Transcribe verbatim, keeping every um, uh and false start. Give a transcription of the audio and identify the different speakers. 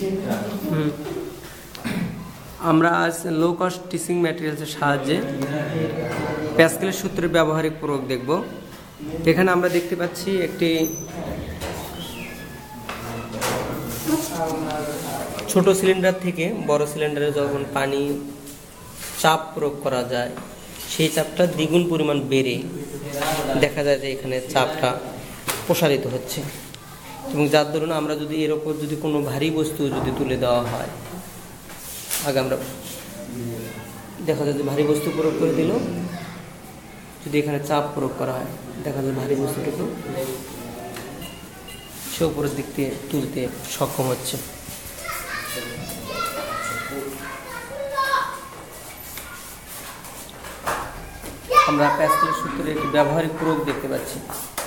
Speaker 1: আমরা আজ low cost teaching ম্যাটেরিয়ালসের সাহায্যে প্যাসকেলের সূত্রের ব্যবহারিক প্রয়োগ দেখব। এখানে আমরা দেখতে পাচ্ছি একটি ছোট সিলিন্ডার থেকে বড় সিলিন্ডারে যখন পানি চাপ প্রয়োগ করা যায়, সেই চাপটা দ্বিগুণ পরিমাণ বেড়ে দেখা যায় যে এখানে চাপটা প্রসারিত হচ্ছে, এবং যার দরুন আমরা যদি এর ওপর যদি কোনো ভারী বস্তু যদি তুলে দেওয়া হয়, আগে আমরা দেখা যায় যে ভারী বস্তু প্রয়োগ করে দিল, যদি এখানে চাপ প্রয়োগ করা হয় দেখা যায় ভারী বস্তুটুকু সে উপরের দিক দিয়ে তুলতে সক্ষম হচ্ছে। আমরা প্যাসকেলের সূত্রের একটি ব্যবহারিক প্রয়োগ দেখতে পাচ্ছি।